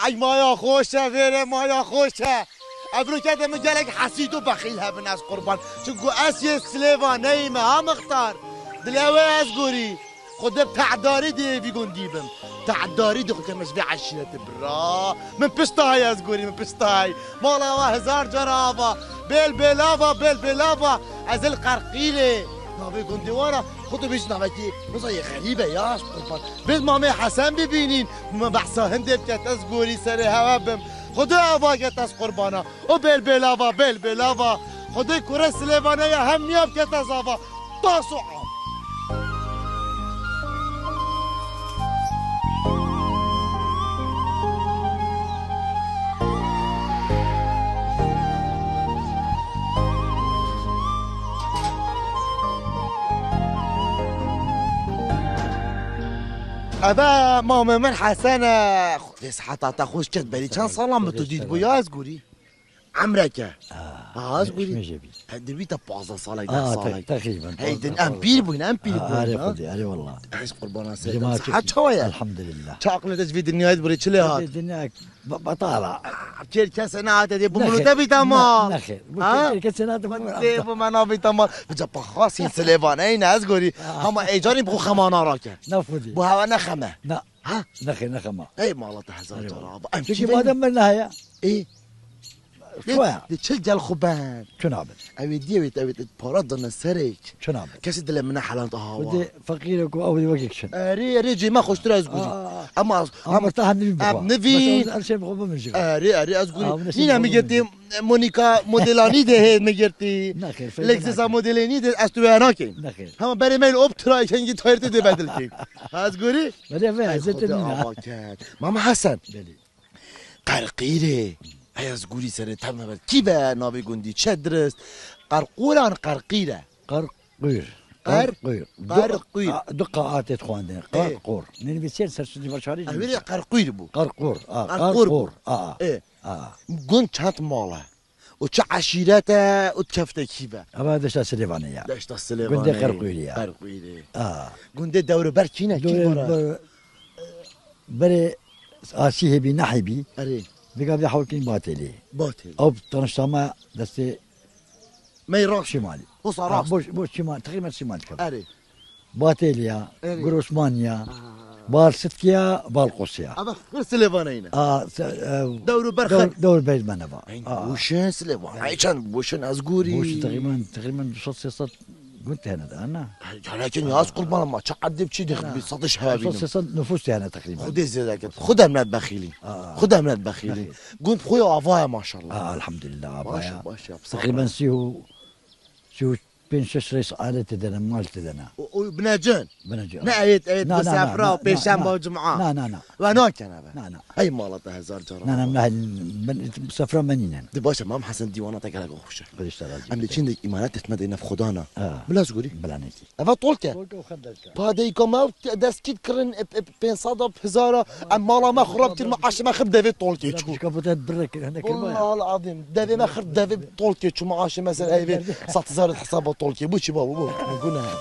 ای مایا خوشه ویره مایا خوشه ابرو کده مگلک حسید و بخیل هبن از قربان چونکو اس یه سلیوان نیمه ها مختار دلوه از گوری خودم تعداری دی گندیبم تعداری دی خودم از عشیرت برا من پشتای از گوری من پشتای مالا و هزار جرابا بل بلاوا از القرقیله نابی گندیوانا خودو بیش نوکی نزای غریبه یاش قربان بید مامه حسن ببینین ما بحثا هندب کت از گوری سر هوا بم خدا آواگت از قربانا و بل بلاوا خدا کره سلیوانه یا هم نیاب کت از آوا تاسو عام أبا ماما من حسنة ليس حتى تخوش كتبالي كان صلاة تديد بويا أزقوري عمرك از قولي دربي تبعض صلاة تقريبا هيدن أمبير بوين أري والله عايز قربانا سيدنا صحة شوية الحمد لله شاقل تجفيد النهاية بري تشلي هات الدنيا بطالع كير كسنات دي بمرو تبي تمام نخير كير كسنات بمرو ما نبي تمام بجبا خاص سليفان أين أزقوري هم إيجاري بخو خمانا راكن نفودي بو هوا نخمة لا ها نخير نخمة أي مالله تحزن جراب شو ما دمرنا هي إيه شوية تشل جال خبان شو نعمل؟ أبي ديويت أبي تبردنا السريك شو نعمل؟ كاسد اللي من حلان طهوا بدي فقيرك وأودي وقيكشن ريجي ما خوش ترى أزقولي أما مرتاح نبي بقى نبي بس أول شيء بخبر من جوا أري أزقولي نينا ميجرتي مونيكا موديلاني ده ميجرتي نخير لكسس موديلاني ده أستويانا كين نخير هم بري ميل أوبترا كان جي تايرتي ده بدل كين أزقولي بدي فين زتني ماما حسن بلي قرقيري هيا زقولي سنة تمام كيفا نابي قندي تشدرس قرقورة عن قرقيرة قرقير دقة إخواننا قرقور نبي سير سرسدي بشاري أبي قرقير بو قرقور قرقور إيه قند شانت ماله وش عشيرته وتكفته كيفا أبا دشتا سليفانية دشتا سليفانية قند قرقيرية قرقيري قند دور بركينا كيفا بري آسيه بنحبي أري بقى بيحاول كين باطلي أو تنشطما دستي ما يروح شمالي وصراص بوش شمال تقريبا شمال كذا أري باطليا قروسمانيا بالستكيا بالقوسيا أبا غير سليفانينا دور دور بيت منبا وشين سليفان عشان وشين أزقوري بوش تقريبا صوت قلت هنا أنا لكن يا أسقط ما لما تقدم شيء دخل بسطش هابين صوت نفوسي أنا تقريبا خذ زيادة خذها من البخيلين خذها من البخيلين قلت خويا عفايا ما شاء الله الحمد لله عفايا ماشي تقريبا سيو بين شش رئيس عادة تدنا مال تدنا وبناجن بنجان نعيت بسافرة وبيشامبا وجمعة لا وانوك أنا لا أي مالته هزار جرا من سفرة منينا دي باشا مام حسن ديواناتك على خوشه قديش تراجع أملي تشندك إيمانات تتمدينا في خدانا بلا زغوري بلا نيتي أفا طولك باديكو ما دسكيت كرن بين صدب هزارة أما لا ما خربت المعاش ما خرب دافي طولك شو كابوتات برك هناك والله العظيم دافي ما خرب دافي طولك شو معاش مثلا هاي 6000 حساب طولك بوشي بابا قلنا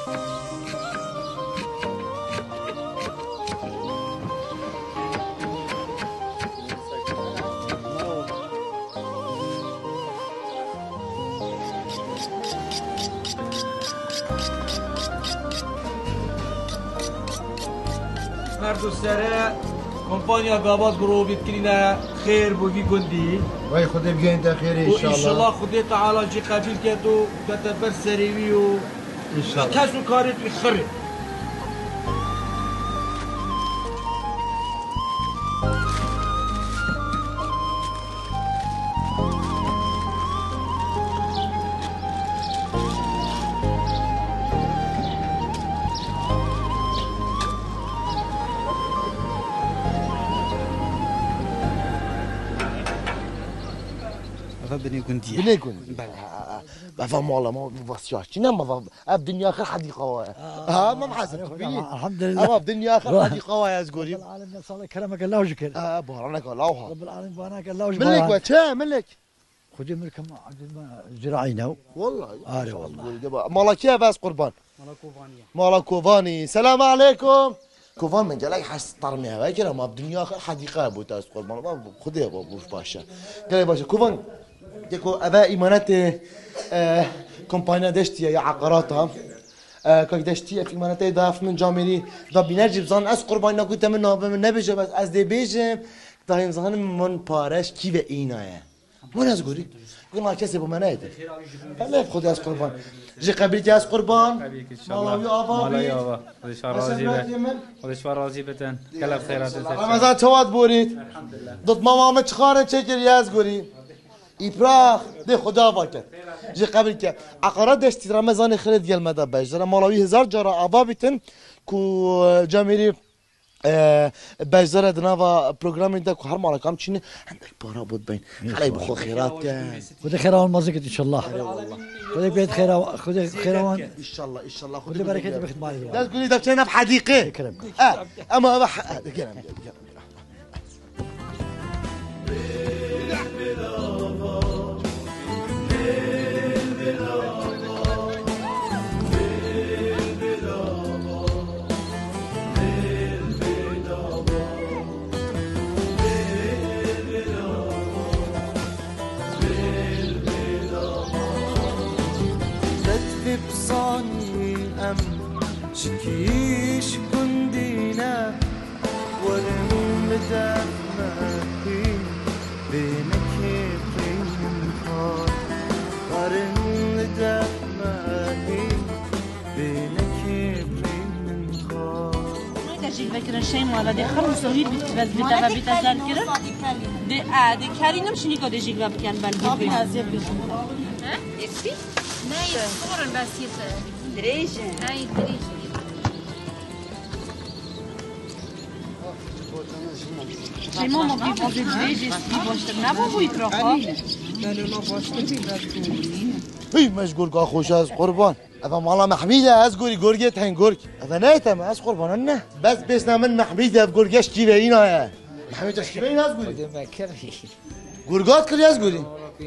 مردو سره کمپانیا گابات گروه بیتکرینه خیر بوی گندی وای خدا بگه انت خیره و انشالله انشالله خدا تعالی جی قبیل کرد و کتبر سریوی و انشالله کس و کارت خره بني كنتي بني كنتي بفهم والله ما بفصياش ما الدنيا اخر حديقه ما محسن الحمد لله الدنيا اخر حديقه يا زغوري رب العالمين صار كرمك الله وشكر بارك الله رب العالمين بارك الله وشكر ملك وجه ملك خذي ملك زراعينا والله والله مالك يا بس قربان مالكوفاني السلام عليكم كوفان من جالك حس طرميها وكذا ما بدنيا حديقة بود از قربان ما خديه بابوش باشه قال باشه كوفان يكو أبا إيمانات كومبانيا دشتي يا عقاراتها كاك دشتي في إيمانات ضعف من جامري دا بينرجي بزان از قربان نقول من نبيجه بس از دي بيجه دايم زان من بارش كي و اینایه من از گوری قلنا کسی با من ایده خلاف خود از قربان جی قبیلی از قربان مالوی آبا مالوی آبا خودش راضی به خودش راضی بتن کلا خیرات رمضان چواد بورید دوت ماما چخاره چکری از گوری ایپراخ ده خدا واکد جی قبیل که عقارات داشتی رمضان خرید گل مده بجره مالوی 1000 جارا آبا بیتن کو جامیری بجزره دنوا برنامه ده که هر مال کام چینه عندك بارا بود بین خلی بخو خیرات کرد خذ خيروان مازكت ان شاء الله خذ بيت خيروان خذ خيروان ان شاء الله ان شاء الله خذ بركه بخدمه مالي لا تقولي دفترنا في حديقه اما كلام بصاني أم شكيش كندينا ورم مدمكي بينك بين خار ورم مدمكي بينك بين خار داشتید بکرن شیم والا ده خرم سوید بس بیتا و بیتا زن کرن ده کارینم شنی که داشتید بکن بل بیبین Nee, voren best zitten. دریجه Nee, drie. شما ما بی دریجه بی باشتر نبا بوی پراخا هی مشغول که خوش از قربان اما مالا محمیده از گوری گرگه تن گرگ اما نیتم از قربان نه بس بسنا من محمیده از گرگش کی به این آیا محمیدش کی به این از گوری گرگات کلی از گوری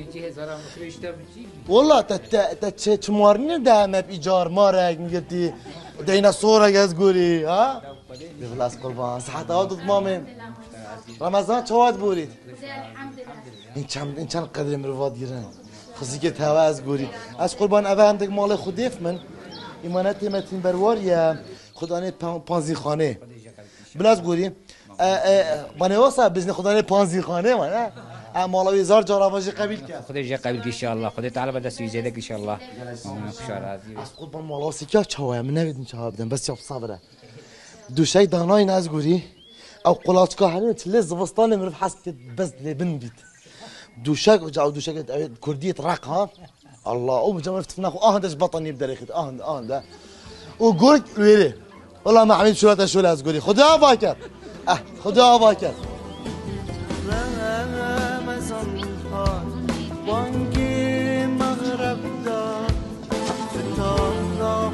والله تا تمارنی ده مب ایجار مارک میگردی دیناسور از گوری ها بخلاص قربان صحت آدود مامن رمضان چواد بورید این چند قدر مرواد گیرن خصوصی که توا از گوری از قربان اوه هم دک مال خودیف من ایمانت متین بروار یا خدانه پانزی خانه بلاز گوری بانه واسه بزن خدانه پانزی خانه من مالوی 1000 جار آواجی قبیل کرد خودش قبیل ان شاء الله خودت تعال بده سویزه ان شاء الله خوش راضی از قربان مالا سیکا چاوه من نمیدونم چه بدم بس یاب صبره دوشای دانای ناز گوری او قلاچکا همین تله زوستان مرف حس بس لبن بيت دوشاك وجاو دوشاك كردية راق ها الله او جا عرفت فناخو داش بطن يبدا ياخذ ده وقولك ويلي والله ما عملت شو لاز قولي خدها باكر خدها باكر وانكي مغرب دار فتانا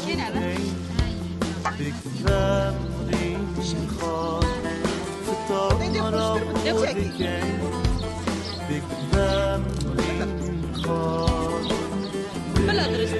بكفام ريش خار فتانا بكفام ريش خار بلا درست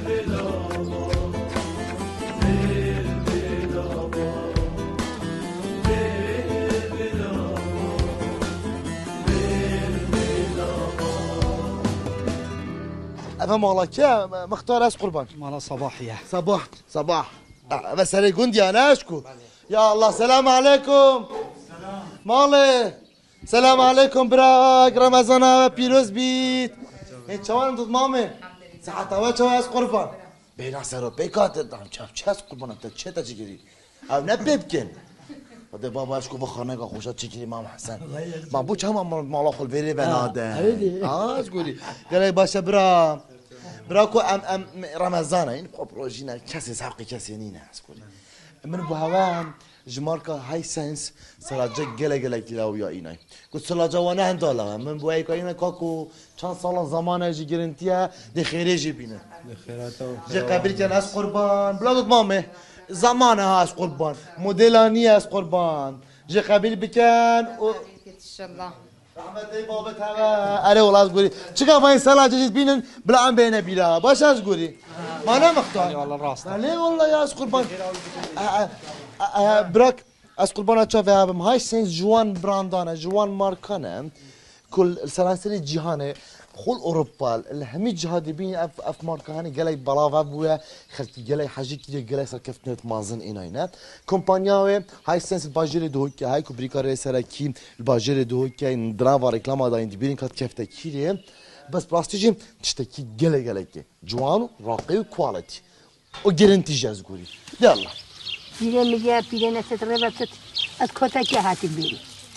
أفهم والله كيا مختار أس قربان مالا صباحيه صباح بس هلي قندي أنا أشكو يا الله السلام عليكم مالي السلام عليكم براك رمضان بيروز بيت انت شوان ضد مامي ساعة اول شو أس قربان بين سرو بيكات دام چه أس قربان انت چه تجيري او نبيبكن وده بابا اشكو بخانه که خوشت چیکری مام حسن ما بو چه هم مالا خل بری بناده از گولی گله باشه براكو ام رمضان این پروژینا کسی ساقی کسی نینه از گولی من بو هوام جماركا هاي سنس سلاجة جلا كلاويا إيناي قلت سلاجة وانا هندالا من بوي كاينا كاكو كان صار زمان أجي جرنتيا دخيري جبينا جي قبل كان أس قربان بلاد مامي زمانها أس قربان موديلانية أس قربان جي قبل بكان إن شاء الله رحمتي بابا تبا أري والله أقولي شكا فاين سلاجة جبينا بلا عم بينا بلا باش أقولي ما أنا مختار والله الراس ليه والله يا أس قربان براك از قربان چاوه هبم های سنس جوان براندانه جوان مارکانه كل السلاسل الجهانه خل اوروبا الهمي جهادي بين اف ماركاني قالي بلاف ابويا خلتي قالي حاجه كي قالي صار كفتنت مازن ايناينا كومبانياوي هاي سنس الباجيري دوك هاي كوبريكاري سراكي الباجيري دوك دراوا ريكلاما دا اندي بين كات كفته كيري بس بلاستيجي تشتكي قالي جوان راقي كواليتي وجرنتي جاز قولي يلا پیره میگه پیره نست ربطت از کتا که هاتی بیری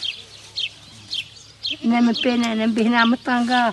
نم پینه نم بهنا متانگا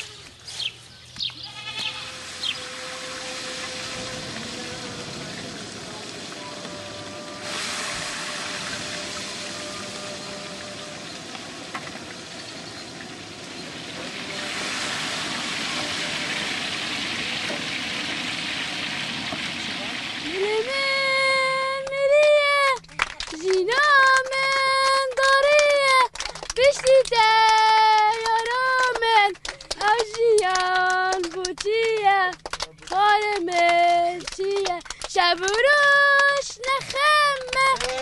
شبروش نخمه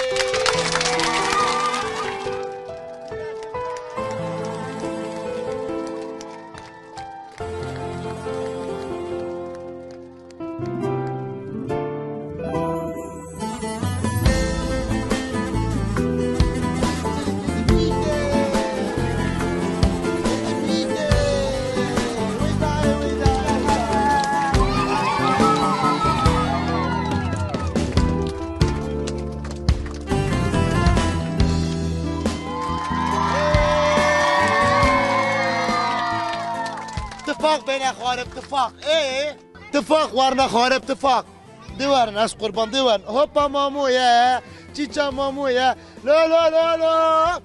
اتفاق بين اخوان اتفاق ايه اتفاق ورنا خوان اتفاق ديوان ناس قربان ديوان هوبا مامو يا تشيتشا مامو يا لا لا لا لا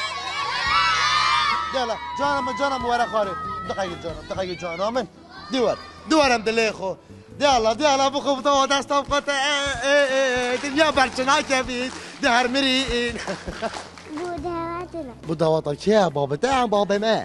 يلا جانم ورا خارج دقيقة جانم من ديوان دليخو ديالا بخو بتو دستم قطع دنيا برشنا كبير دهر مريين بودواتنا يا بابا تعال بابا ما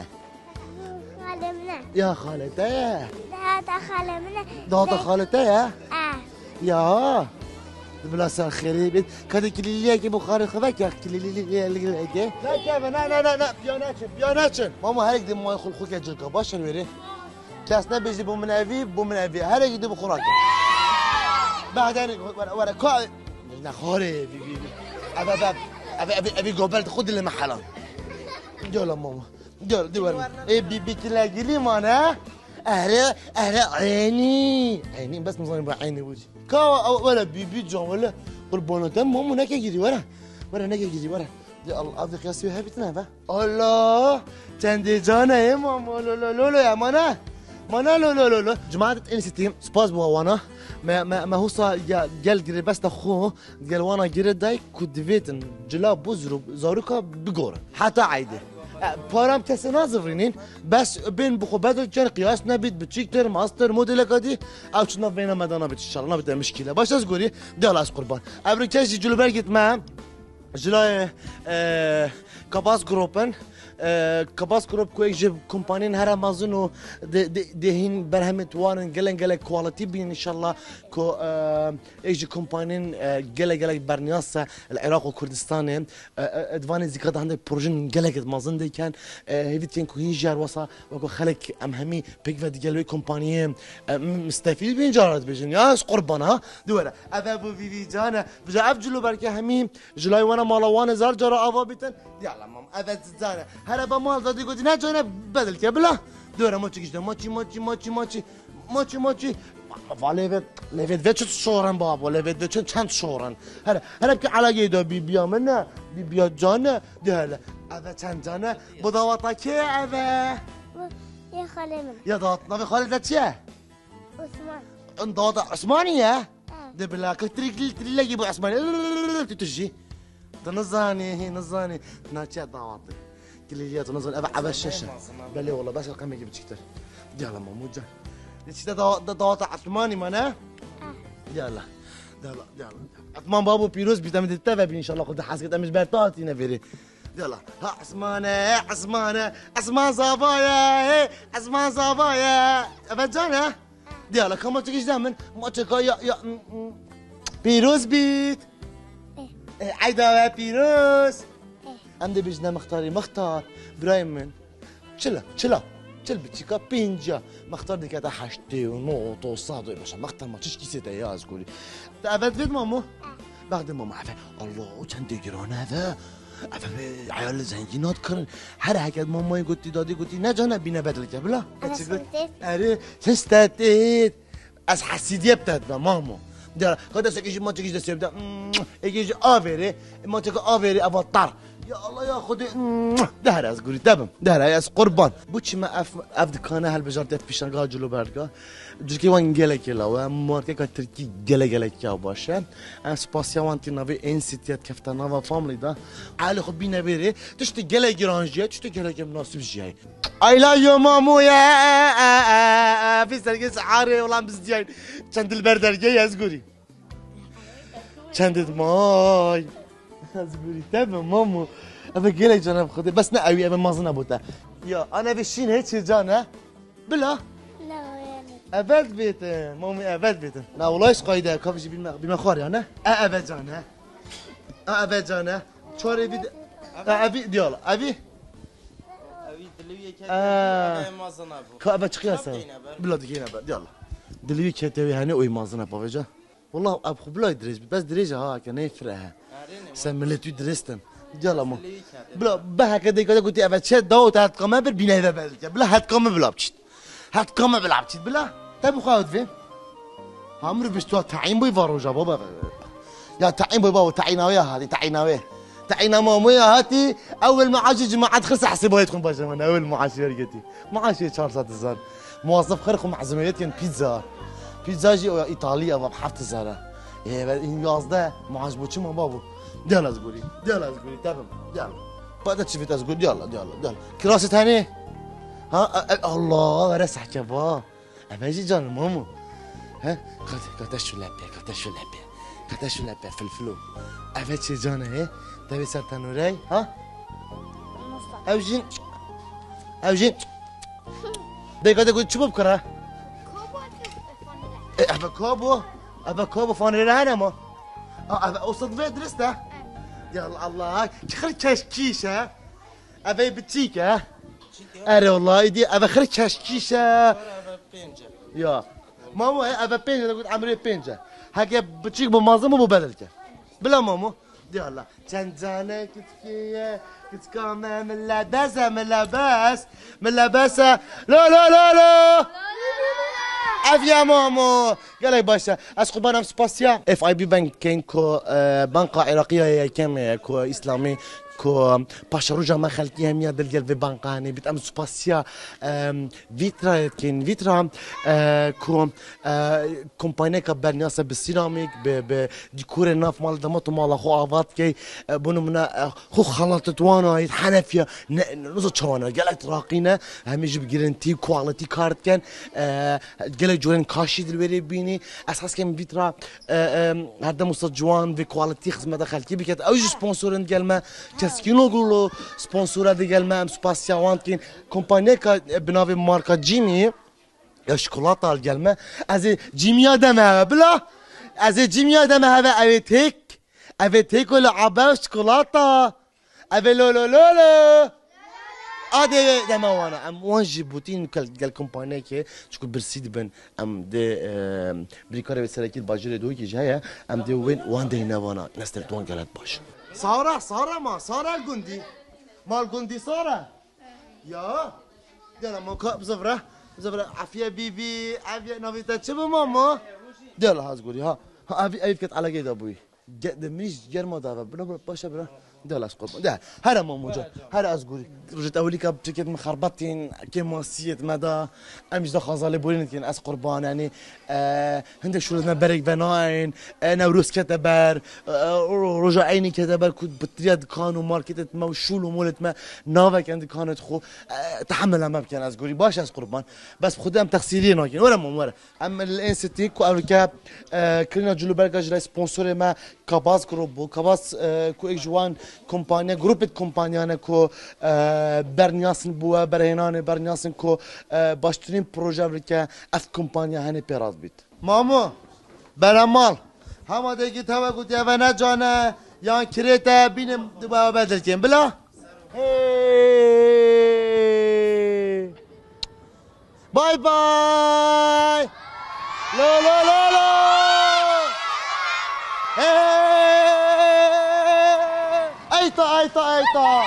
يا خالتي داتا خالتي يا يا بلا خريب كذا كليليه كي بخاري خذاك يا كليليه لا كيف لا بياناتشن ماما هيك دي ما يخل خوك يجيك باش نوري كاسنا بيجي بو من ابي هيك دي بخراك بعدين ورا كا لا خاري ابي قبل خذ اللي محله يلا ماما دور ايه بتلاقي لي مانا اهلا عيني بس نظام بعيني وجهي كاو ولا بيبي جون ولا قربانه تم هم هناك يجري ورا هناك يجري ورا يا الله افضل ياسوي هبتنا با الله تندي جانا يا ماما لا يا مانا لا جماعه انستيم سباز وانا ما هو صار قال جري بس اخوه قال وانا جري داي كنت فيتن جلاب بزرو زاروكا بقوره حتى عايده پارم کسی نازورینین بس بین بخو بدل جن قیاس نبید بچیکتر ماستر مدل کدی او چنا بین مدانا بید ان نبید مشکله باش از گوری دیال از قربان ابر کسی جلو برگیت ما جلای کاباس گروپن كباس كروب كويك جيب كومبانين هرا مازنو دهين برهمت وانن جلن كواليتي بين ان شاء الله كو ايجي كومبانين جلن برنياسه العراق وكردستان ادفاني زيكاد عندك بروجين جلن مازن دي كان هيفيتين كو هيجار وصا وكو خلق امهمي بيك فدي جلوي كومبانيه مستفيد بين جارات بيجن يا قربانها دوره ابو في جانا بجا افجلو بركه همي جلاي وانا مالوان زار جرا افابتن يلا مام ابد زانه هلا بمال دادي قلت ناجي بدل كبله دوره ماتشي جدا ماتشي لفت فيتش شورن بابا لفت فيتش چند شورن هلا بك على جيدا بيبيا منا بيبيا جانه ده هلا ابا چند جانه بداوتا كي ابا يا خاله من يا داتنا في خالد چه عثمان دادا عثمانيه ده بلا كتريك يبو عثماني تتجي نظاني ناتشا دعواتي كليات نظن ابع الشاشه بلي والله بس القمه يجيب كثير يلا ماما جا ليش دعوات عثماني مانا يلا عثمان بابو بيروز بيتم تتابع ان شاء الله قد حاسكت مش بارتاتي نفيري يلا ها عثمان صبايا عثمان صبايا ابجانا يلا كم تجيش دائما ما تلقى يا بيروز بيت عيدا بيروس عندي بيجنا مختاري مختار برايم من چلا چل بتشيكا بينجا مختار دي كده حشتي ونوط وصاد باش مختار ما تشكي سيتا يا ازقولي تعبت فيت مامو بعد ماما عفا الله چند گران هذا عفا عيال زنجينات كرن هر حكت ماما قلتي دادي قلتي نجانا بينا بدلك بلا اره تستاتيت از حسيديه بتاعت مامو دار خد اسكيش ما تجيش دسيب ده اجيش افيري ما تجي افيري افطار يا الله يا خدي دهر از گوری دبم دهر از قربان بوچی ما اف دکانه هل بجار دف پیشنگاه جلو برگا جوکی وان گله کلا و مارکت که ترکی گله که باشه اسپاسیا وانتی نوی این سیتیت کفتا نوا فاملی دا علی خب بینه بری تشتی گله گرانجیه تشتی گله که مناسب جیه ایلا یا مامو یا فی سرگی سعاره ولام بزدیاین چند البردرگی از گوری چند مای از گوری تبه مامو ابى قلك جناب خذي بس نقوي ابى مازن ابوتا يا انا بشين هيك جانا بلا لا يعني ابد بيتن مامي ابد بيتن لا والله ايش قايده كافي بما خور يعني ابد جانا ابد جانا شوري بيد ابي ديال ابي دلوية كده مازن ابو كابا تقياسا بلا دقيقه بعد يلا دلوي كتوي هاني وي مازن ابو فجاه والله ابو بلا يدرس بس دريجه ها كان يفرها سملتو درستن يلا مو بلا بها كده كده قلت ابى تشد دوت هتقام بالبناء ذا بالك بلا هتقام بلابشت هتقام بلابشت بلا تبو خاود فين عمرو بيستوى تعين بي فاروجا بابا يا تعين بي بابا تعيناوي هذه تعيناوي تعينا مامي هاتي اول معاش جماعه خلص حسبوها يدخل باجا من اول معاش رقتي معاشي 400 موظف خرق مع زميلتي بيتزا جي ايطاليه بحفت زهره يازده معاش بوچي ما بابو يلا زقولي تمام يلا بعد تشوفي تزقول يلا كراسة ثانية ها الله رسح كبا أبيجي جان مامو ها كتشو لبي فلفلو أبيجي جان هي تبي سرطانوري ها أوجين ده كده قلت شو بكرة أبى كوبو فانيلا هنا ما أبى أوصل في درسته يلا الله خرج كشكيشة أبي بتيكة أري والله يدي أبى خرج كشكيشة يا مامو أبى بينجا قلت عمري بينجا هكذا بتيك بمازم وببدلك بلا مامو يلا تنزانة كتكية كتكامة من لباسة لا افيا مامو قال لك باشا اسقبانم سباسيا اف اي بي بانكين كو بنقة عراقية كم كو اسلامي كو باشا رجع ما خلتيها ميا دلقل في بنقاني بتأم سباسيا فيترا كين فيترا كو كومباني كبرنياسة بالسيراميك بديكور الناف مال دمطو مال خو عفات كي بونو منا خو خلطت وانا يتحنفيا نص تشوانا قال لك تراقينا هم يجيب جرنتي كواليتي كارد كان قال لك جورين كاشي دلوري بيني اساس كان فيترا هذا مصد جوان في كواليتي خدمة دخلتي بكت اوج سبونسورن قال ما كسكينو قولوا سبونسورة دي قال ما سباسيا وانتين كومباني بنافي ماركة جيمي يا شوكولاتة قال ما از جيمي دمها بلا از جيمي دمها هذا افيتيك ولا عبا شوكولاتة افي لولو هذا دما وانا ام وان جيبوتين قال كومباني كي شكون برسيد بن ام دي بريكاري بسركيت باجري دوي كي جايه ام دي وان دي نوانا نسترت وان قالت باش سارة الجندي مال الجندي سارة يا يلا مكا بزفرة عافية بيبي عافية نافيتا تشبه ماما يلا هازقولي ها ابي كت على قيد ابوي مش جرما دافا بلا باشا بلا ده اسقط ده هذا موجود هذا ازقولي رجعت اولي كاب تكت مخربطين كيماسيت مدى امش ده خازالي بولين كان اس قربان يعني هندك شو لنا بريك بناين نوروز كتبر رجعيني كتبر كنت بتريد كانوا ماركت ما وشول ومولت ما نافك عند كانت خو تحمل ما كان ازقولي باش اس قربان بس خدام تغسيلين لكن ولا مو اما الان ستي كو اوليكا كلنا جلو بركاج لا سبونسور ما كاباس جروب كاباس كو اجوان كومبانيا جروبت كومبانيانا كو برنياسن بوا برهنان برنياسن كو باشترين بروجا بركا اف كومبانيا هاني بيراز بيت مامو برمال هما ديجي توا قلت يا بنا جانا يان كريتا بينم دبا بدل كين بلا باي باي لا لا لا لا ايتا ايتا ايتا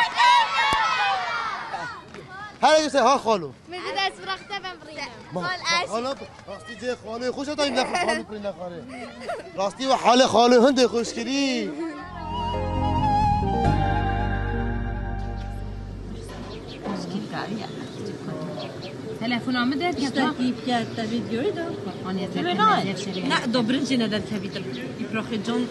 هلا يسوي ها خالو من دست فرخته بمرینم خالو راستی جه خاله خوش دایم لفظ خالو کنی نخاره راستی و حال خالو هنده خوشگری تلفن آمده که تو گیف کرد تا ویدیوی دو نه دو برنجی نداد که ویدیو ایپراخی جان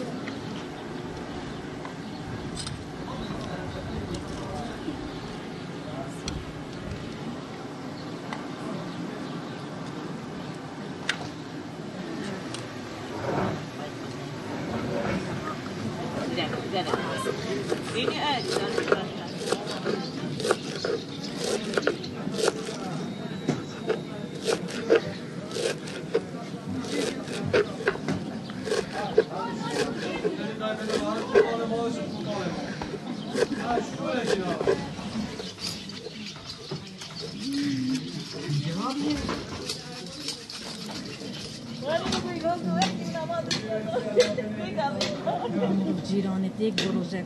جیرانت یک بروژه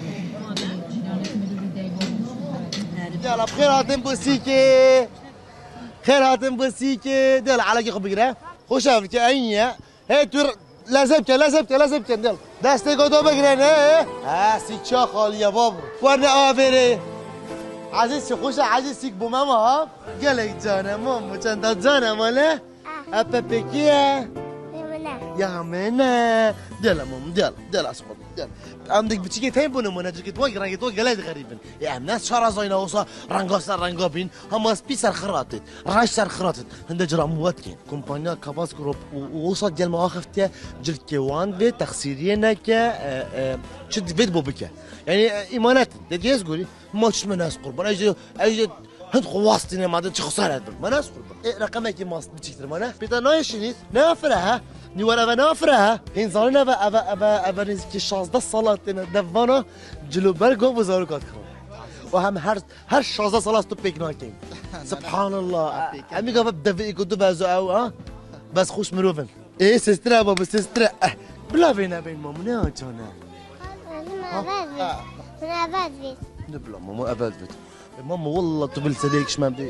يلا بخير هاتم بوسيكي خير هاتم بوسيكي دل على خب بقرا خوش افريكا عينيا هي تور لازمك دل دستي قدو بقرا ها سيكشا خال يا بابا ورنا افري عزيز خوش عزيز سيك بو ماما ها قالك جانا ماما كان جانا ماله ابا بكيه يا منا دل ماما دل اسقط دل عندك بتيجي تيمبون من اجيك توقع رانك توقع لا غريبا يا الناس شارع زينا وصا رانغو بين هم سبيسر خراطت راش سر خراطت هند جرا مواتكين كومبانيا كاباس جروب وصل ديال مواقفتها جلد كيوان في تخسيرينك شد فيد بوبكا يعني ايمانات ديز قولي ما تش من ناس قربان اجي هند خواستين ما عاد خساره ما ناس قربان رقمك ماست بتشتري مانا بيتا نايشنيت نافرها نورا ونافرها هين زارنا ابا نزكي شاز ده صلاة دفانا جلو برقو بزارو كات خراب وهم هر شازده صلاة تو بيك ناكين سبحان الله عمي قابا بدفئي كدو بازو او ها بس خوش مروفن ايه سسترا بابا سسترا بلا فينا بين مامنا جانا من أبد بيت نبلا ماما ابد بيت ماما والله طبل سليك شمام دي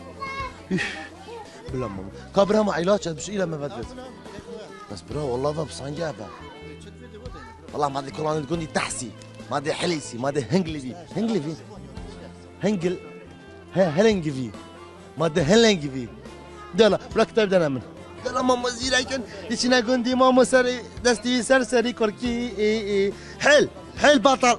بلا ماما كابرها مع علاج مش إلى ما بدت بس برا والله ذا بصنجابة والله ما ادري كوران تقولي تحسي ما ادري حليسي ما ادري هنجلفي هنجل هلنجفي ما ادري هلنجفي دلا بلا كتاب دنا من دلا ماما زيرا كان يشنا قندي ماما سري دستي سرسري كركي حل بطل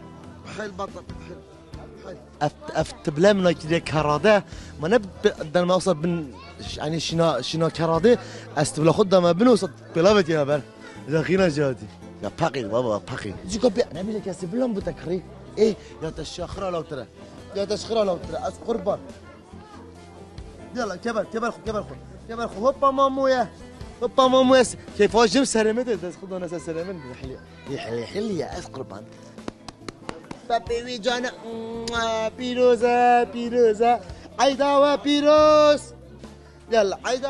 افت بلا من كذا كراده ما نبدا ما اوصل بن يعني شنا كراده استبلا خد ما بنوصل بلافت يا بر دخينا جادي يا باقي بابا باقي جيكو بي انا بيلك يا سبلم بتكري ايه يا تشخره لو ترى اس قربان يلا كبر هوبا مامويا كيف واجب سلامت بس خذوا ناس سلامت حلي يا اس قربان بابي جانا بيروزا عيدا وبيروز يلا عيدا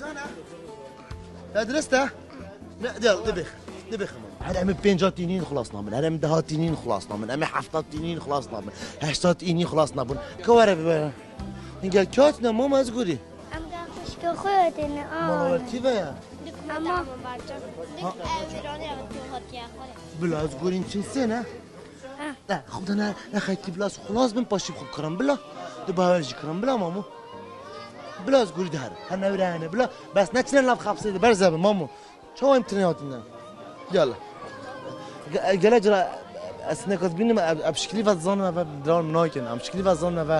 جانا درسته لا يلا دبخ هذا عم بين جاتينين خلصنا من هذا مدهاتينين خلصنا من عم حفطاتينين خلصنا من هشتاتينين خلصنا من كوارع بقى نقول كاتنا مو مزغوري ام قاش خويتنا ما كيف يا اما بلا زغوري انت سنه لا خذ انا اخذت بلاص خلاص بنباشي بخو كرم بلا دباجي كرم بلا مامو بلاص قولي دهر انا ورانا بلا بس نتشن لا بخابسي برزه مامو شو امتنياتنا يلا قال اجرا اسنا كاتبين ابشكلي فازون ما بدرون مناكن ابشكلي فازون ما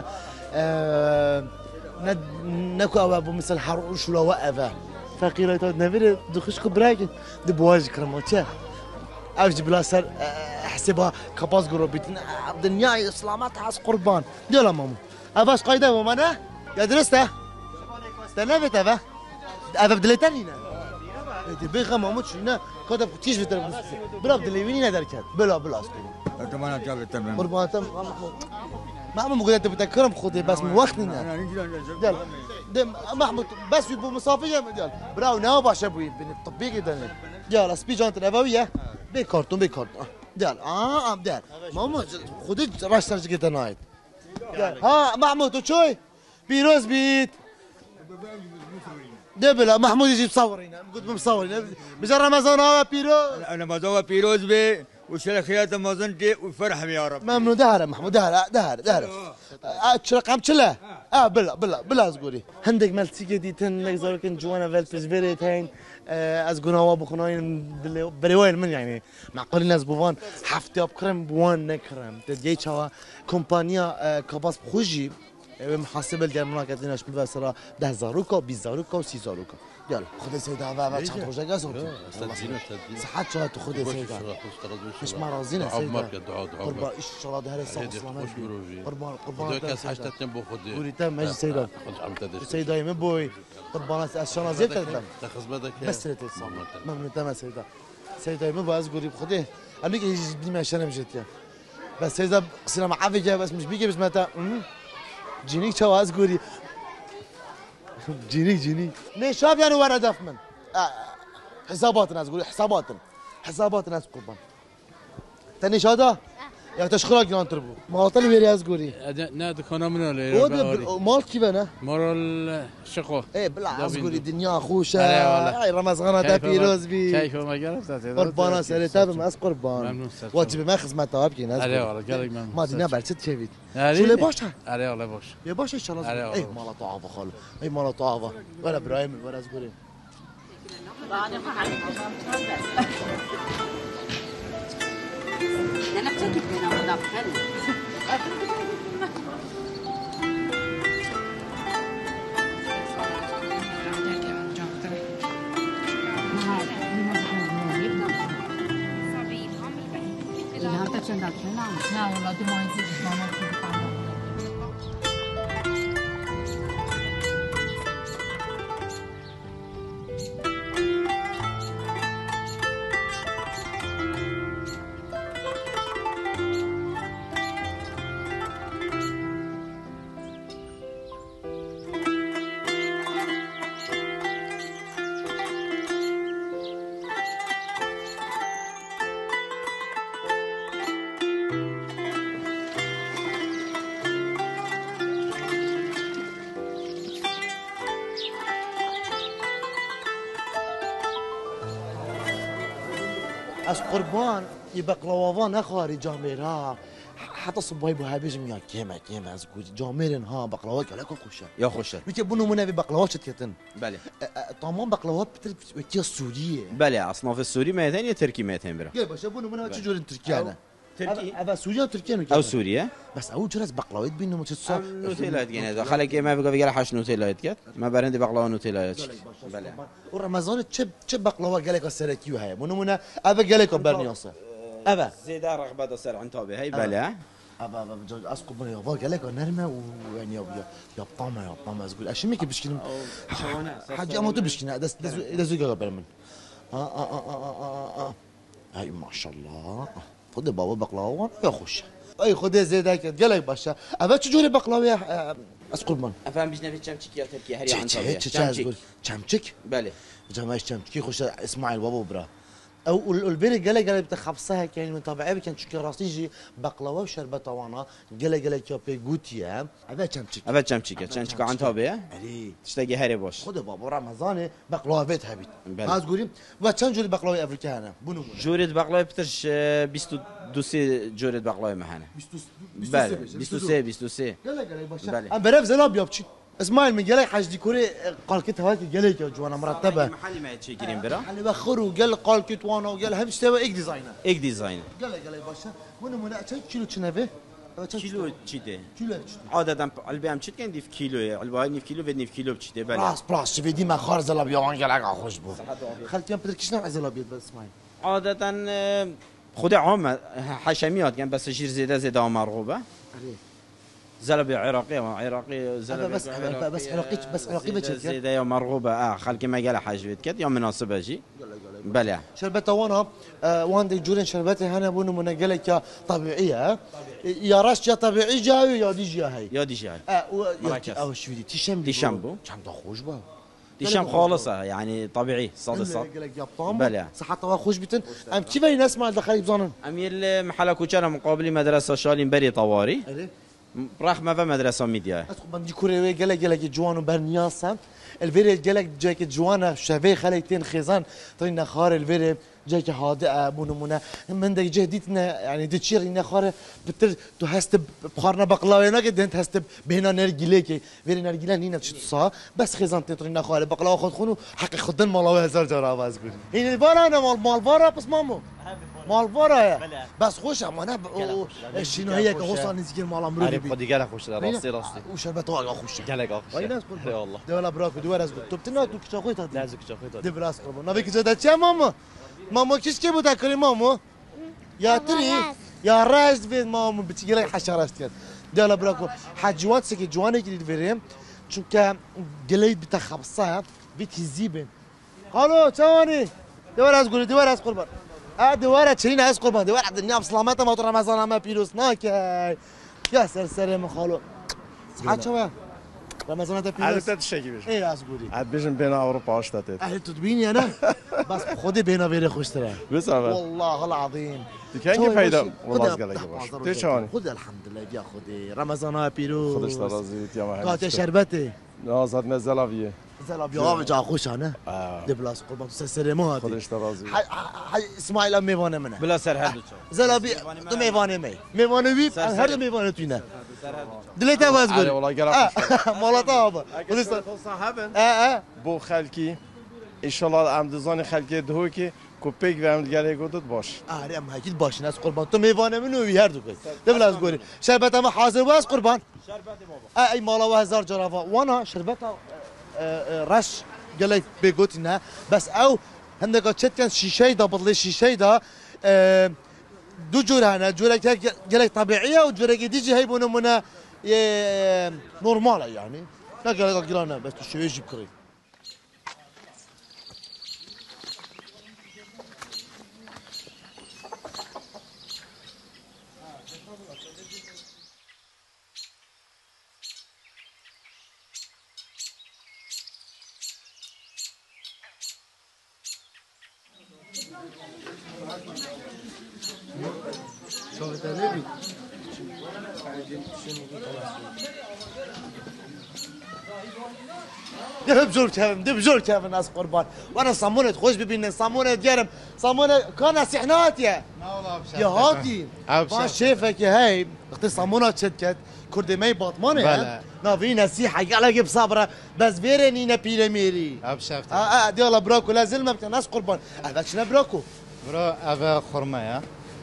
نكو ابو مثل حروش ولا وقفه فقيرة نبيل دخش كبراك دبواج كرموتشا أوج بلاسر حسبها كباس جروبيتنا الدنيا إسلامات حاس قربان يلا ماما أباش قايدة ماما يا درسته استنى أبا بدلتني بيخا محمود شينا كتب تيش في ترى بلا بدليويني ندر كات بلا اسكت كمان جاب تمام قربان محمود محمود مقول انت بتكرم خذي بس من وقتنا يلا محمود بس يبو مصافيه يلا براو ناو باش ابوي بين التطبيق ده يلا سبيجان الابويه بكارتون يلا يلا محمود خذي راش ترجع تنايت ها محمود وشوي بيروز بيت دبل محمود يجي مصورين قلت مصورين بجر رمضان هوا بيروز انا مازال بيروز بي وشل خيات رمضان دي وفرح يا رب ممنون دهر محمود دهر اشرق عم تشلا بلا زغوري هندك مالتي جديدن نزار كن جوانا فالفز فيريت هين از غناوا بخناين بريوين من يعني معقول الناس بوان حفتي بكرم بوان نكرم تدي تشوا كومبانيا كباس بخوجي محاسبه ديال مناقضيناش بالفاسره 10000 روكا 20000 روكا و3000 روكا يلا خذ سيدة هذا تشحط خوجا كاس صحات شو تاخذ سيدة مش مرازين سيدة قربان ان شاء الله دهر الصوت سلامات قربان كاس حاجه تنبو خذ قولي تم ماشي سيدة سيدة يا بوي قربان الشنا زيت تاخذ بدك بس ممنون تمام سيدة سيدة ما باز قولي بخذيه انا يجي ما شنو مشيت بس سيدة قصيره معافيه بس مش بيجي بس متى جينيك شو قولي جيني ليش شاب يعني ورا دفمن حسابات ناس قولي حسابات ناس قربان تاني شادا يا تشخرك يا تربو ما طلع ويري قولي نادي كنا من ولا مال كيف انا مال شقو ايه بالعكس قولي الدنيا خوشه هاي رمضان ده بيروز بي كيف ما قالت قربان سالتها بمس قربان واتي ما خدمه توابكي ناس عليه والله قال ممنون ما دينا بعد ست شفيت شو اللي باشا عليه والله باش يا باشا ان شاء الله ايه مالا طعافه خالو اي مالا طعافه ولا ابراهيم ولا زغوري انا بتاكل بينا وضع خالد لا والله دي ما يزيد ما از قربان يبقلوافان اخواري جاميرا حتى صباي بو هابيجم يا كيما از قولي جاميرن ها بقلاوات كلك خوشه يا خوشه بيتبونو منابي بقلاوات شتيتن بله طعمان بقلاوات بتر سوريه بله اصناف السوري ميتين يا تركي ميتين برا يا باشا بونو منابي تجور تركيا انا تركي ابا سوريا وتركيا او سوريا بس اول جرس بقلاوات بينهم متصاب نوتيلا يعني خلك ما بقى بيقال حاش نوتيلا كات ما برندي بقلاوه نوتيلا بله ورمضان تشب بقلاوه قالك السركيو هاي بونو منا ابا قالك برنياصه ابا زيدا رغبه تصير عن توبه هي بلا ابا اسقط من يابا قالك نرمه ويعني يا طامه تقول اشميك بشكل حاجه ما تبشكنا ده زوجة قبل من هاي ما شاء الله خذ بابا بقلاوه يا خوش اي خذ زيدك قالك باشا ابا تجوري بقلاوه يا اسقط من افهم بجنبي تشمشك يا تركي هري عن توبه تشمشك بله جماعه تشمشك خوش اسماعيل بابا برا او البيري قال بتخبصها كان من طبيعي كان تشكي راسي يجي بقلاوه وشربت وانا قال كابي غوتيا ابا تشمشك عن توبه علي تشتاقي هري باش خذ بابا رمضان بقلاوه بيت هبيت ما تقولي وكان جوري بقلاوه افريكانا بنو جوريت بقلاوه بترش 22 جوريت بقلاوه معنا 22 قال باشا انا بعرف زلاب يابشي اسماعيل من قالك حاج ديكوري قال كنت هواك قالك يا جوانا مرتبه محلي ما تشيكرين برا محلي بخروا قال كنت وانا وقال هم تسوي ايك ديزاينر قال باشا وانا كيلو تشنبه كيلو تشيده كيلو عادة البيام تشيد كان ديف كيلو الباي نيف كيلو ودنيف كيلو بتشيده بلا براس شوفي ديما خارج زلاب وان قالك خوش بو خالتي ما بدك شنو زلاب بس اسماعيل عادة خود عام حشميات كان بس جير زياده مرغوبه زلبي عراقي عراقي زلبي بس عراقي بچه زيده يا مرغوبه خلكي ما قال حاجه كت يوم مناسبه جي بله شربته وانا وان دي جورن شربته هنا بونو من قالك طبيعيه يا راش يا طبيعي جاي يا دي جاي يا دي جاي او شو دي شامبو خوش با شام خالصه يعني طبيعي صاد صاد بله صحته خوش بتن ام كيف الناس ما دخل بزانن ام يل محلك كان مقابل مدرسه شالين بري طواري رخمه في مدرسه ميديا بدي كوري قالك جوان وبرنياسا الفيري قالك جاك جوانا شافي خليتين خيزان طرينا خار الفيري جاك هادئه بونمونه من دك جهديتنا يعني تشيرنا خار بتر تو هست بخارنا بقلاوه انا قد انت هست بهنا نرجليك فيري نرجلان هنا تشتصا بس خيزان تطرينا خار بقلاوه خد خونو حق خدن مالاوه هزار جرا باز قول هنا البارا انا مال بارا بس مامو مال بارا بس خوش انا شنو هيك غوصه نزكير مال امرو عارف خدي قال خوش راسي راسي وشربت واقع خوش قالك خوش اي ناس والله دولا براكو دولا تو بتنا تو كشاخوي تاع لازم كشاخوي دي براس قربان نبيك زاد تشا ماما كيش كيف تاكلي ماما يا تري يا راس بين ماما بتجي حشرات كده دولا براكو حجوات سكي جواني كده فيريم چونك قليد بتخبصها بتهزيبن الو ثواني دولا اسقول دولا اس قربان دولا تشرين اس قربان دولا عبد النعم سلامته ما رمضان ما بيروس ناك يا سرسري من خالو صحات شويه رمضان ده بيروس عادت تشكي بيش ايه اسقولي عاد بيجن بين اوروبا واشتاتت اهل تدبيني انا بس خدي بينا بيري خوش ترى بس والله العظيم كان فايده والله قالك باش تشوني خذ الحمد لله يا خدي رمضان بيروس خذش ترازيت يا محمد قاعد شربتي لا زاد مزلافيه زلابيا بجا خوش انا دي بلاس قربان سلمو هذه خذش ترازيت اسماعيل ميوانه منه بلا سر هذا زلابي تو ميوانه وي هذا ميوانه تونا دليتها باز قول والله قال مالتا بابا صاحبن بو خالكي ان شاء الله عم دزاني خالكي دهوكي کوپیک و هم دیگه گودت باش. آره ام هیچ باش ناس قربان تو میوانه منو ویهر دو کن. دبل از گوری. شربت ما حاضر واس قربان. شربت بابا. ای مالا و هزار جرافا. وانا شربت رش گلی بگوتی نه. بس او هندگا چت کن شیشه دا بدل شیشه دا دو جور هنه جوره که گلی طبیعیه و جوره که دیجی هی بونو منا نورماله يعني. نه گلی گرانه بس تو شویه جیب کری. ده بزور كافن ده بزور كافن ناس قربان وانا صمونة خوش ببين صمونة جرم صمونة كان سحنات يا يا هاتي ما شايفك يا هاي اختي صمونة شدكت كردي ماي باطمانة يا نافي نصيحة قال لك بصبرة بس فيرني نبيل ميري ابشفت ديالا براكو لازم ما بتاع ناس قربان هذاك شنو براكو برو ابا خرمه يا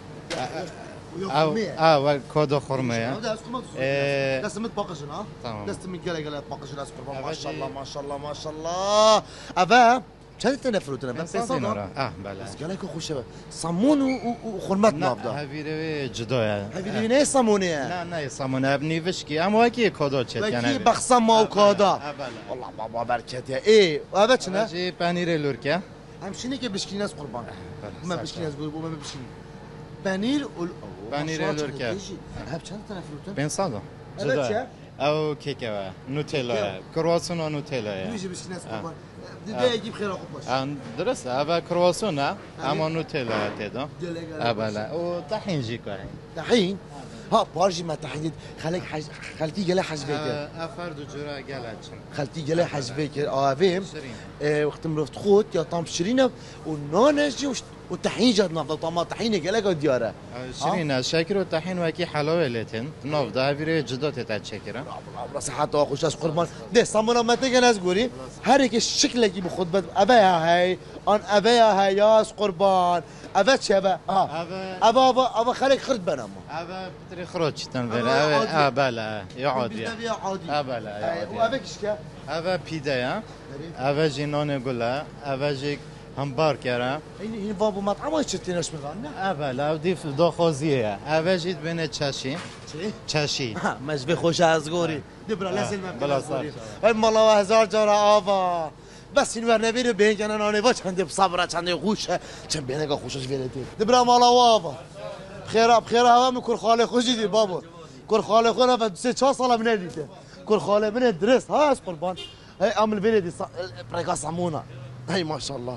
او كودو خرمه يا دستمت باقشن ها تمام دستمت قال باقشن ناس قربان ما شاء الله ما شاء الله ما شاء الله ابا شنو تنفروتنا بس بلا بس قال لك خوش صمون وخرمتنا ابدا هذي جدويا هذي نه صمونه نه صمونه ابني فشكي اما كي كودو تشت يعني بخصم ما وكودا والله بابا بركت يا ايه هذا شنو جي بانير لوركا همشيني كي بشكي ناس قربان ما بشكي ناس قربان ما بشكي بانير بانير لوركا هب شنو تنفروتن بين صادو جدويا او كيكه نوتيلا كرواسون ونوتيلا يجي بشكي ناس قربان بدي اجيب خير اخو درست ابا كرواسون اما نوتيلا تدا ابا وطحين جيكو طحين ها بارجي ما طحين خالتي قال حجبيك افرد جرا قالت خالتي قال حجبيك فهم وقت مرفت خوت يا طعم شرينا ونانجي والطحين جات نفضل طعم طحين قال لك دياره شرينا شاكر والطحين واكي حلاوه لتن نفضل هبيره جدات تتشكره صحات اخوش اس قربان ده صمنا ما تيجي ناس قولي هريك الشكل اللي بخطبه ابايا هاي ان ابايا هاي يا قربان ابا شبا ابا خليك خرد بنام ابا بتري خروج تنفر ابا لا يعود يا ابا لا وابا كشكا ابا بيدا يا ابا جنون قولا ابا جي همبرگرم این بابو مطعم های چطینش میگن نه؟ اول او دیف داخوزیه اول جید بینه چشی چی؟ چشی مجبی خوش از گوری دبرا لازم بلا من گوری ای مالا و هزار جارا آوا بس این ور نبیره به اینکه نانه و چنده صبره چنده خوشه چند بینگا خوشش بیرتی دبرا مالا و آوا بخیره هوا میکر خاله خوشی دی بابو کر خاله خونه و 3-4 ساله من ندیده کر خاله من درست ها از قربان هی عمل بیردی برگا سمونه هی ماشاءالله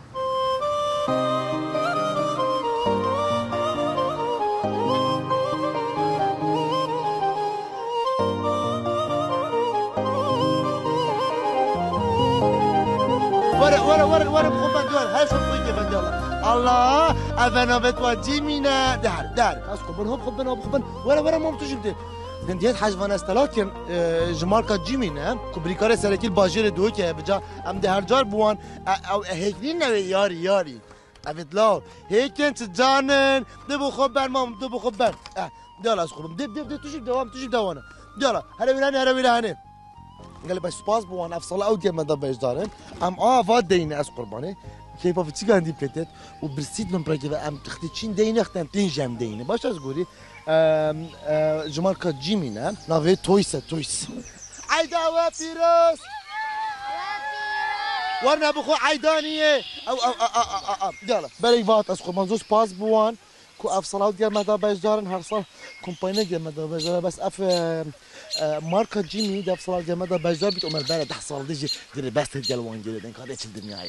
ورا بخون بندوار هر شو بخوی بندوار الله اونا بتوا جيمينا دار اسكو بنهم خبنا بخبن ورا ما بتجيب هنديات حجوان استلات كان جمالكا جيمينا كبريكار سركيل باجير دو كه بجا ام ده هر جار بوان او هيكلين ياري افيت لا هيك انت جانن دبو خبر مام دبو خبر يلا اسكو دب تجيب دوانا يلا هلا ولا قال بس باس بوان افصل او دي ما دبش دارن ام فاد دين اس قرباني كيف بتشي عندي بيتت وبرسيد من براكي ام تختيشين دين اختم تنجم دين باش از غوري جمالكا جيمينا نافي تويس عيدا وفيروس ورنا بخو عيدانيه او يلا بالي فات اسكو منزوس باس بوان كو افصل ديال ما دبش دارن هرصل كومباني ديال ما دبش بس اف ماركا جيمي داب صلاة جمادة بجار بيت أمر بلد تحصل ديجي ديري بس تديال وانجيلي دين كده تشد الدنيا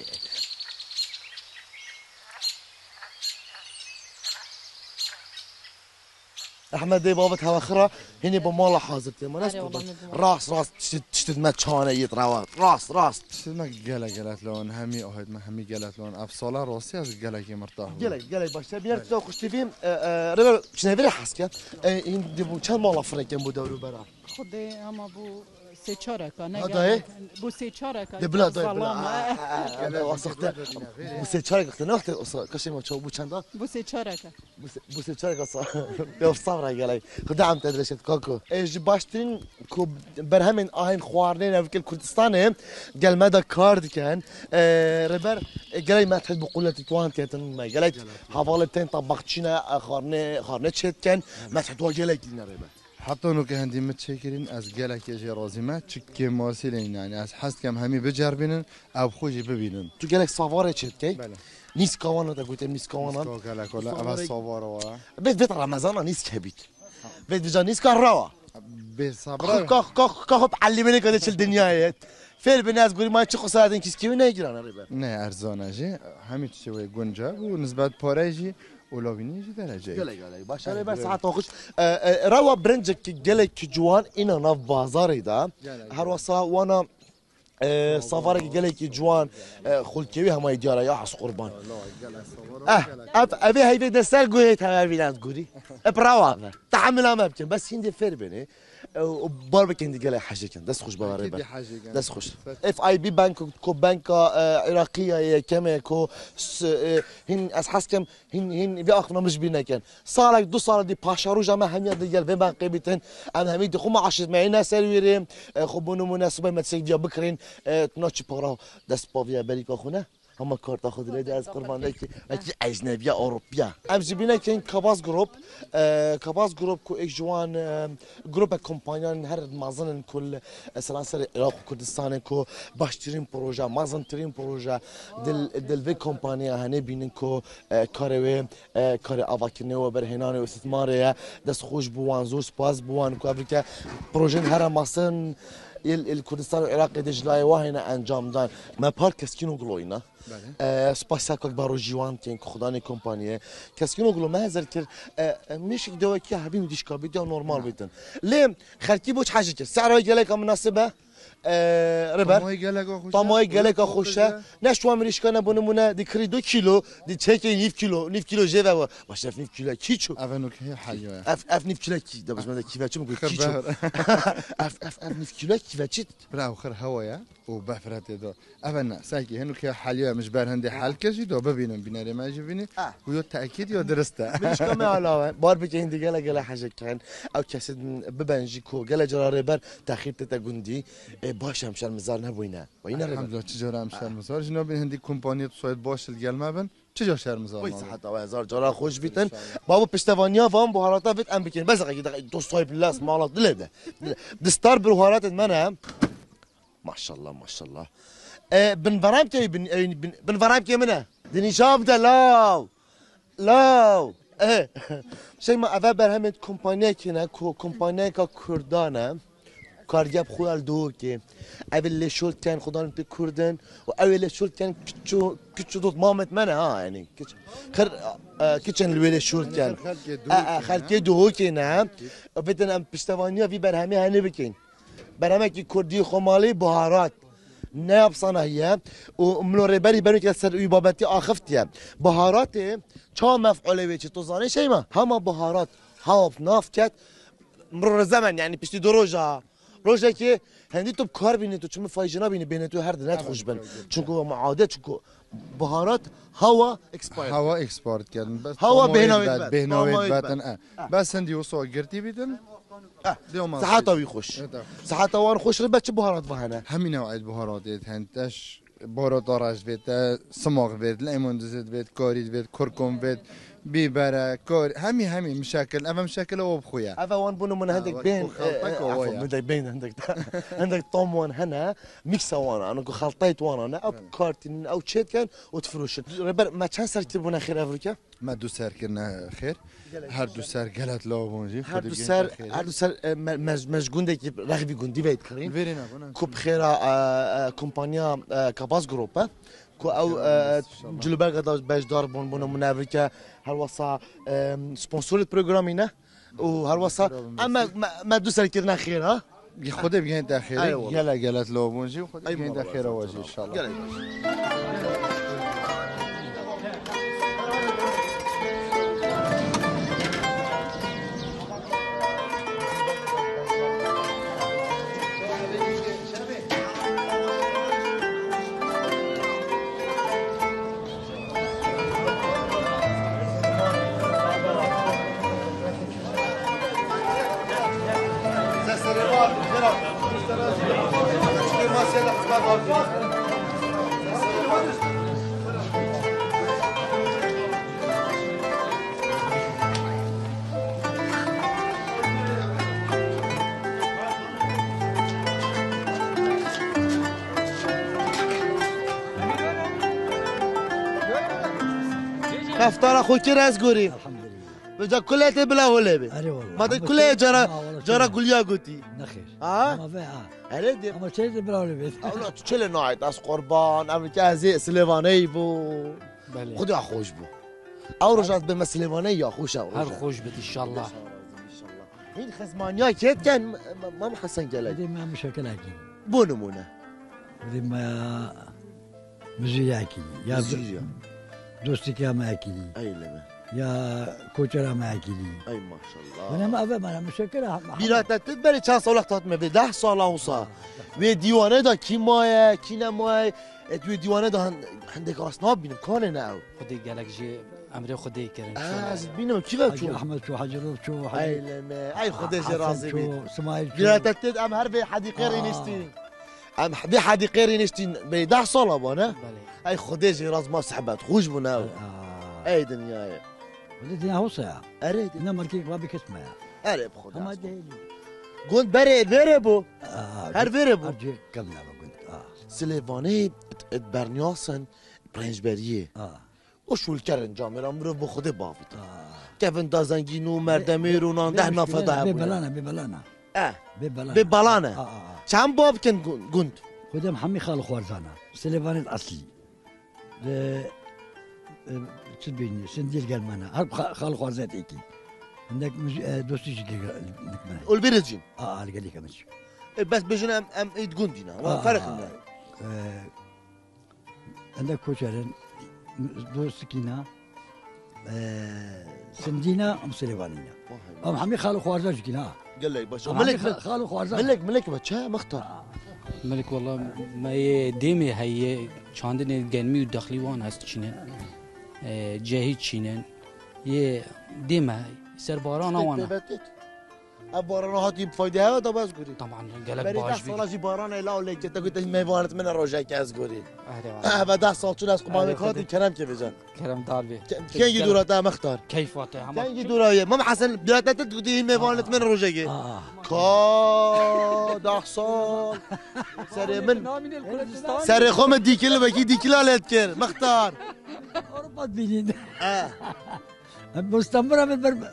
احمد دي بابت هوا خرا هني بمالا حاضر تيما ناس راس تشتد ما تشانه يتراوات راس تشتد ما قالت لون همي أهد ما همي قالت لون أفصله راسي از قالك مرتاح قالك باش بيرت لو خش تفهم ربع شنو بيري حسكه این دبو چند مالا فرقم بو دورو برا خودی اما بو 3-4 کنه بو 3-4 کنه بلا واسخته بو 3-4 کنه وقت کاش ما چو بو چندا بو 3-4 بو 3-4 صار بيوف صبر قالي خدام تدرشت كوكو ايش باشترين كو برهمن اهين خوارنين في كردستان قال مدى كارد كان ربر قالي ما تحب بقولة توان كانت ما قالي حوالتين طبقتشنا خارنه شت كان ما تحب قالي لنا ربر حتى انو که هندی متشکرین از گله که جی رازیمه چکی ماسیلین یعنی از حس کم همی بجربینن او خوشی ببینن تو گله سواره چت کی نیست کوانا دا گوتم نیست کوانا گله کلا اول سواره وا بيت رمضان نیست کبیت بيت بجا نیست کاروا به صبر خب علمني كده چل دنیایت فعل بالناس قولي ما تشخص ساعدين كيس كيف نيجران ريبا نه ارزانه جی همین چوی گنجا و نسبت پارهجی اولوینی جی درجه قال باشه بس ساعات اخش روا برنجك قال جوان انا ناف بازاري دا هر وصا وانا صفارك قال جوان خلكوي هم يدير يا حس قربان ابي هي دسال قويت هاي قولي براوا تحمل ما بكن بس هندي فير بني وباربك هندي قال حاجه كان دس خوش بغريبه دس خوش اف اي بي بانك كو بنك عراقيه كما كو هن اساس كم هن بياخنا مش بينا كان صار 2 سال دي باشارو جما هم ديال في بنك بيتن انا هميدي خو 10 معينا سيريري خبونو مناسبه ما تسجل بكرين تنوتش بارا دس بافيا بريكا خونا هم كارت اخذ لي از قربان لك اجنبيه اوروبيه امشي بينا كاين كاباز جروب كو اجوان جروب كومبانيان هر مازن كل سلاسل عراق كردستان كو باشترين بروجا مازن ترين بروجا دل في كومبانيا هني بينن كو كاروي كاري افاكنه و برهنانه و استثماريه دس خوش بوان زوس باز بوان كو افريكا بروجين هر ماسن الكردستان والعراق دجلاي وهنا انجام دان ما بارك كسكينو غلوينا سپاسیاکو بارو جوان تین خدای کمپانیه کسی نگلو مهزر کرد میشه دوای که هبیم دیش کابی دیا نورمال بیتن لیم خرکی بوش حاجه کرد سعرای گله که مناسبه ربر طمای گله که خوشه نشو امریش کنه بونمونه دیکری 2 کیلو دی چک 9 کیلو جوا باشه 9 کیلو کیچو اونو که حیوه اف 9 کیلو کی دبش مده کیفه چه میگه کیچو اف 9 کیلو کیفه چی برا آخر هوایا و بفرت دو اونا ساکی هنو که حالیه مش بر هنده حل کشی دو ببینم بیناری ما جبینی و یا تأکید یا درسته بلش کم علاوه بار بگه هندی گله حاجه کن او کسی ببنجی کو گله جراره بر تأخیر تا گندی باش هم شرمزار نبوینه و این الحمد لله چجور هم شرمزار جناب هندی کمپانی سوید باش الگل ما بن چجور شرمزار وای صحت و هزار جارا خوش بیتن بابا پشتوانیا وام بهاراتا بیت ام بکن بس دقیقه دو صاحب لاس مالات دلده دستار بهارات منم ماشاءالله ماشاءالله بن فرام كي بن فرام كي منه دني شاب ده لا شيء ما أفا برهمت كومبانيا كنا كومبانيا كردانه کارگب خوال دو که اول شلتن خدان پی کردن و اول شلتن کچو دوت مامت منه ها یعنی خر کچن الویل شلتن خالکی دو که نه و بدن ام پشتوانیا وی برهمی هنی بکن برهمی که کردی خمالی بهارات نه بصناعیه و منور بری برای که سر وی بابتی آخفتیه بهارات چه مفعوله وی چه توزانی شی ما همه بهارات هاف نافت مرور زمن یعنی پشتی دو روزه که هندی تو کار بینی تو چون فایجنا بینی بین تو هر دنت خوش بن چون معاده چون بهارات هوا اکسپورت کردن بس هوا بهنوید بدن بس هندی وصو گرتی بیدن صحتاوی خوش صحتاوان خوش رو بچه بهارات وهنه همین نوع بهارات هندش بهارات دارج بید سماق بید لیمون دزد بید کاری بید کرکم بید بیبره کار همین مشاكل اما مشاكل او بخويا هذا وان بونو من هندك بين عندك بين عندك طوم وان هنا ميكس وانا انا خلطيت وانا انا او كارتين او تشيت كان وتفروش ما كان سر تبون خير افريكا ما دو سر كنا خير هر دو سر قالت لا بونجي هر دو سر مشغون دك رغبي جوندي بيت كريم كوب خيرا كومبانيا كاباس جروب كو او جلوبال غدا باش دار بون من افريكا هر وصا سبونسور برنامجنا وهر وصا اما ما دوسر كرنا خير ها خود بگین داخلی یلا گلت لابونجی خود بگین داخلی واجی ان شاء الله افطار اخو کی راز گوری بجا کلت بلا ولا به ما ده كله جرا گلیا گوتی نخیر ها اره دی اما چه بلا ولا به اولا تو چله نوعیت از قربان امریکا از سلیوانی بو خدا خوش بو او رجعت به مسلیوانی یا خوش او هر خوش بد ان شاء الله این خزمانیا کیت کن ما حسن جلال دي ما مشاكل اكيد بو نمونه دي ما مزياكي يا دوستي كما اكيد اي لما يا كوتشرا معكيلي اي ما شاء الله انا ما افهم انا مشكله بيرات تدبر چند سال وقت ما 10 سال اوسا و دیوانه دا کی ماه کی نماه تو دیوانه دا عندك اسناب بينم كون انا خدي قالك جي امر خدي كريم از بينم كيف شو احمد شو حجروف شو اي لما اي خدي جي رازي شو سمايل بيرات تد ام هر بي حديقه رينشتين ام بي حديقه رينشتين ب 10 سال ابانا اي خدي جي راز ما سحبت خوش بنا اي دنيا ولدي هو ساعة اريد انا مركيك ما بك اسمع اريد خد ما قلت بري فيربو هر فيربو ارجي كمل قلت سليفاني برنياسن برنجبريه وشو الكرن جامر امرو بخده بافت كيفن دازنگينو مردمير ونان ده نافدا ببلانا ببلانا چند باب كن قلت خده محمي خالو خوارزانا سليفاني الاصلي تبيني سنديل قال مانا هرب خالو خوارزات ايكي عندك دوستي شكي والبرجين قال لي كمش بس بجنا ام ايد قندينا فرق عندك كوشرن دوستكينا سندينا ام سليفانينا ام حمي خالو خوارزات شكينا قال لي باش ملك خالو خوارزات ملك بچه مختار ملك والله ما ديمي هي چاندن گنمی و داخلی وان هست چینن جهی چینن یه دیمه سرباران آوانا باران هاتی بفایده ها دا باز گوری طبعا قالك بری باش 10 سال از باران الا ولی که تا گفت میوانت من روزه که از گوری اهدي و 10 سال چون از قبام خاطی کرم که بجان كلام داربي كان يدور تا مختار كيف واته كان يدور مام حسن بلاد تدي میوانت من روزه که کا 10 سال سر من سر خم دیکل بکی دیکل علت کرد مختار أوروبا بينين مستمرة من برب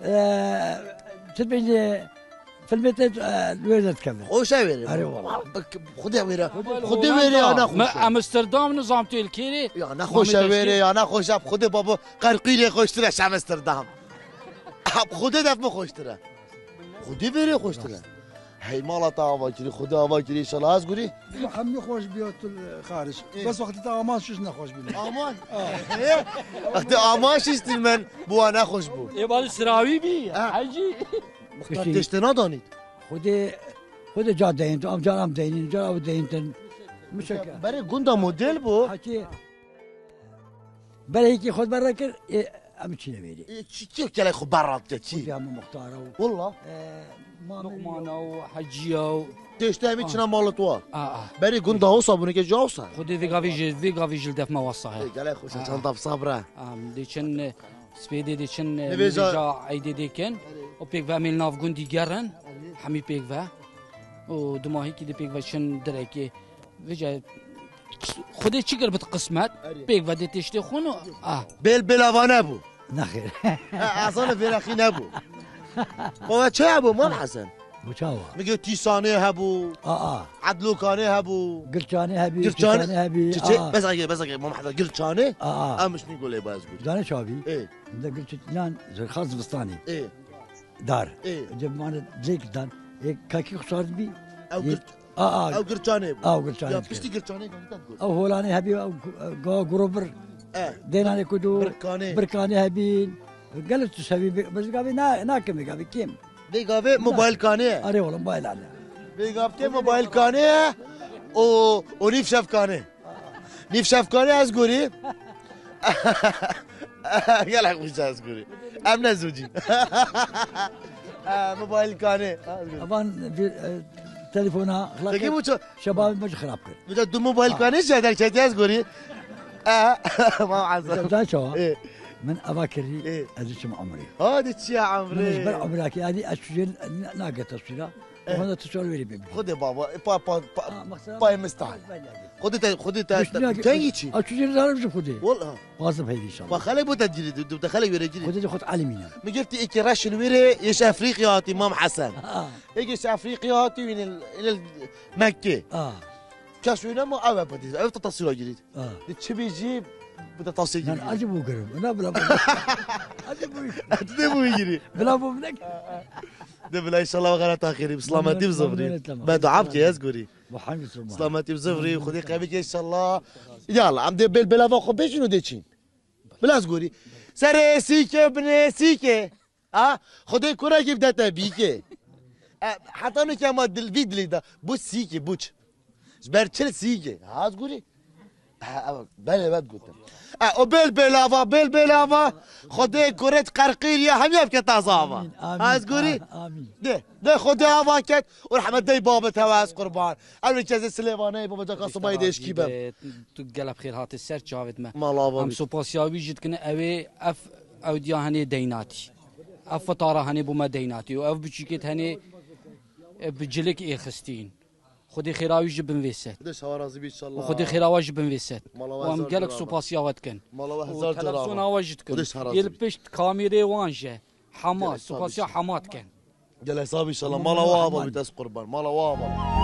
تبين في البيت الوالد كمان خوش ويري أري والله خدي ويري خدي ويري أنا خوش امستردام نظام الكيري يا أنا خوش ويري يا أنا خوش أب خدي بابا قرقيلي خوش ترى شام امستردام أب خدي دف ما خوش ترى خدي ويري خوش ترى هي مالا تاواجري خدا واجري إن شاء الله أزقولي محمي خوش بيوت الخارج بس وقت امان شوش نخوش بينا امان وقت امان شست من بو انا خوش بو يبقى السراوي بي حجي مختار تشتنا دانيد خود جا دين تو ام جارم دينين جارم دينتن مش بري گوندا مدل بو حكي بري هيك خود برا كر ام تشي نبيلي چي كلا خو برات چي يا مختار والله لقمانه وحجيه تشتامي چنا مال تو بري گوندا هو صابونه که جاوسا خدي فيغافي جل دف ما وصاها قال خوش چنطف صبره ديشن سبيدي ديشن نيجا عيدي ديكن وبيك فاميل ناف گوندي گرن حمي بيك فا ودماهي كي دي بيك فاشن دركي وجا خدي چيگر بتقسمت بيك فا دي تشتي خونو بل بلاوانه بو نخير اصلا بلاخي نبو هو چه ابو مام حسن وشاوا میگه تیسانه هبو عدلوکانه هبو قلچانه هبي قلچانه هبي بس مام حسن قلچانه مش نقول ايه باز قول دانه شابي ايه ده قلت لان زي خاص بستاني ايه دار ايه جب معنا زيك دان هيك كاكي خسارت بي او قلچانه او قلچانه يا بشتي قلچانه قلت او هولاني هبي او غروبر ديناني كدو بركاني هبين قالت تسوي بس قابي ناكم قابي كيم بيقابي موبايل كانه اري والله موبايل على بيقابتي موبايل كانه ونيف شفكانه نيف شفكانه از گوری يلا خوش از گوری امن زوجي موبايل كانه طبعا تليفونها خلاص شباب مش خراب كر بدو موبايل كانه شادر شادي از گوری ما عزم ده شو من أباكري أدرس مع عمري هذا شيء عمري من جبر عمرك هذه أشجع ناقة تصويرها وهذا تصور ويري بيبي خذ يا بابا باي مستعد خذ كان شيء أشجع زارب شو خذي والله واصف هذه إن شاء الله وخلي بتجري دخلي ويري خذي خذ علمينا ما جبت إيك رش الويري إيش أفريقياتي إمام حسن إيش أفريقياتي من مكة كشوينا ما أبى بدي أبى تصوير جديد تبي يجيب بدأ تصير أنا أجيبه قرب أنا بلا أجيبه يجري بلا منك ده بلا إن شاء الله وغيرت آخري بسلامتي بزفري بعد عبتي يا زقوري سلامتي بزفري وخذي قابك إن شاء الله يلا عم دي بلا فوق بيش إنه ديتشين بلا زقوري سر سيكة بني سيكة خذي كرة جيب ده تبيكة حتى أنا كمان دل فيدلي ده بوش سيكة بوش زبرتشل سيكة ها زقوري بله بد گفتم او بل بلاوا خدای کرت قرقیریا هم یب تازاوا از گوری ده خدای هوا کت و رحمت دی بابت هوا از قربان اول که از سلیمانه بابا جا قصبای دیش کی بم تو قلب خیر هات سر جاوید ما مالا هم سوپاسیاوی جد کنه اوی اف اودیا هنی دیناتی اف فطاره هنی بوما دیناتی و اف بچیکت هنی بجلک اخستین خودی خیراوی جبن ویست. خودش هوا راضی بیش الله. خودی خیراوی جبن ویست. و هم گلک سوپاسیاوت کن. و تلفزیون آواجت کن. یل پشت کامیره وانجه. حماس سوپاسیا حمات کن. گل حسابی ان شاء الله مالا وابا بیت از قربان مالا وابا.